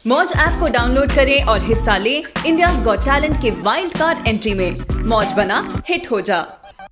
मौज ऐप को डाउनलोड करें और हिस्सा लें इंडियाज गॉट टैलेंट के वाइल्ड कार्ड एंट्री में। मौज बना हिट हो जा।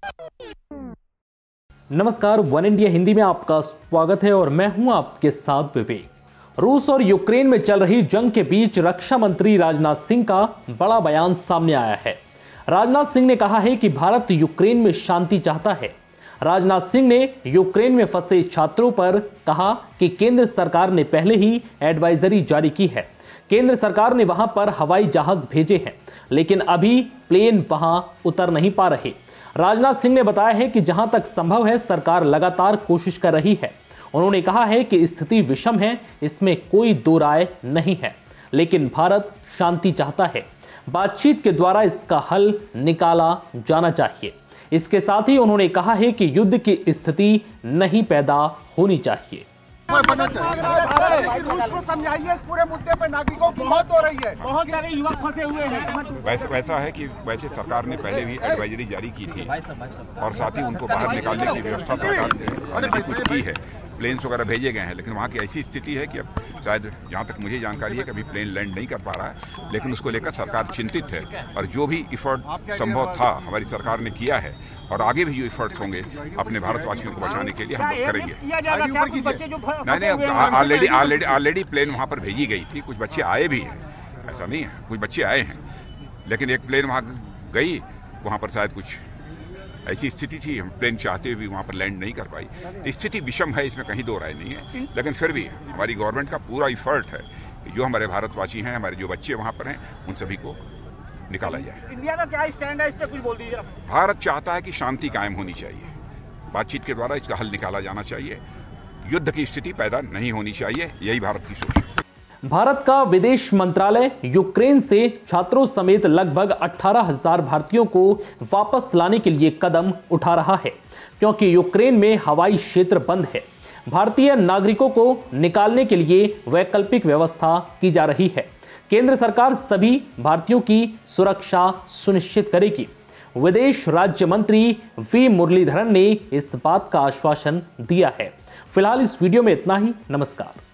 नमस्कार, वन इंडिया हिंदी में आपका स्वागत है और मैं हूं आपके साथ विवेक। रूस और यूक्रेन में चल रही जंग के बीच रक्षा मंत्री राजनाथ सिंह का बड़ा बयान सामने आया है। राजनाथ सिंह ने कहा है कि भारत यूक्रेन में शांति चाहता है। राजनाथ सिंह ने यूक्रेन में फंसे छात्रों पर कहा कि केंद्र सरकार ने पहले ही एडवाइजरी जारी की है। केंद्र सरकार ने वहां पर हवाई जहाज भेजे हैं, लेकिन अभी प्लेन वहां उतर नहीं पा रहे। राजनाथ सिंह ने बताया है कि जहां तक संभव है सरकार लगातार कोशिश कर रही है। उन्होंने कहा है कि स्थिति विषम है, इसमें कोई दो राय नहीं है, लेकिन भारत शांति चाहता है। बातचीत के द्वारा इसका हल निकाला जाना चाहिए। इसके साथ ही उन्होंने कहा है कि युद्ध की स्थिति नहीं पैदा होनी चाहिए। रूस को समझाइए, इस पूरे मुद्दे पर नागरिकों की मौत हो रही है, बहुत सारे युवक फंसे हुए हैं। वैसा है कि वैसे सरकार ने पहले भी एडवाइजरी जारी की थी और साथ ही उनको बाहर निकालने की व्यवस्था सरकार ने कुछ की है। प्लेन्स वगैरह भेजे गए हैं, लेकिन वहाँ की ऐसी स्थिति है कि अब शायद जहाँ तक मुझे जानकारी है कि अभी प्लेन लैंड नहीं कर पा रहा है, लेकिन उसको लेकर सरकार चिंतित है। और जो भी इफर्ट संभव था हमारी सरकार ने किया है और आगे भी जो इफर्ट्स होंगे अपने भारतवासियों को बचाने के लिए हम लोग करेंगे। नहीं, ऑलरेडी प्लेन वहाँ पर भेजी गई थी। कुछ बच्चे आए भी हैं, ऐसा नहीं है, कुछ बच्चे आए हैं, लेकिन एक प्लेन वहाँ गई, वहाँ पर शायद कुछ ऐसी स्थिति थी, हम प्लेन चाहते हुए भी वहाँ पर लैंड नहीं कर पाई। स्थिति विषम है, इसमें कहीं दो राय नहीं है, लेकिन फिर भी हमारी गवर्नमेंट का पूरा इफर्ट है कि जो हमारे भारतवासी हैं, हमारे जो बच्चे वहाँ पर हैं, उन सभी को निकाला जाए। इंडिया का क्या स्टैंड है, इस पर कुछ बोल दीजिए। भारत चाहता है कि शांति कायम होनी चाहिए, बातचीत के द्वारा इसका हल निकाला जाना चाहिए, युद्ध की स्थिति पैदा नहीं होनी चाहिए, यही भारत की सोच है। भारत का विदेश मंत्रालय यूक्रेन से छात्रों समेत लगभग 18,000 भारतीयों को वापस लाने के लिए कदम उठा रहा है, क्योंकि यूक्रेन में हवाई क्षेत्र बंद है। भारतीय नागरिकों को निकालने के लिए वैकल्पिक व्यवस्था की जा रही है। केंद्र सरकार सभी भारतीयों की सुरक्षा सुनिश्चित करेगी। विदेश राज्य मंत्री वी मुरलीधरन ने इस बात का आश्वासन दिया है। फिलहाल इस वीडियो में इतना ही। नमस्कार।